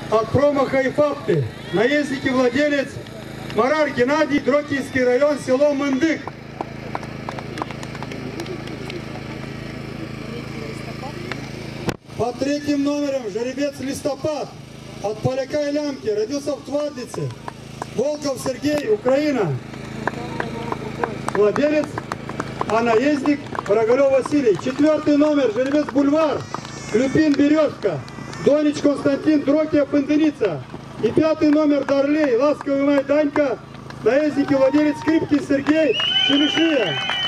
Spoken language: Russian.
от промаха и фапты. Наездник и владелец Марар Геннадий, Дрокинский район, село Мындык. Под третьим номером жеребец Листопад от Поляка и Лямки, родился в Твардице. Волков Сергей, Украина. Владелец, а наездник Рогалев Василий. Четвертый номер жеребец Бульвар, Люпин Березка, Донич Константин, Дрокия Пынденица. И пятый номер Дарлей, Ласковый май Данька, наездник и владелец Скрипки Сергей, Черешия.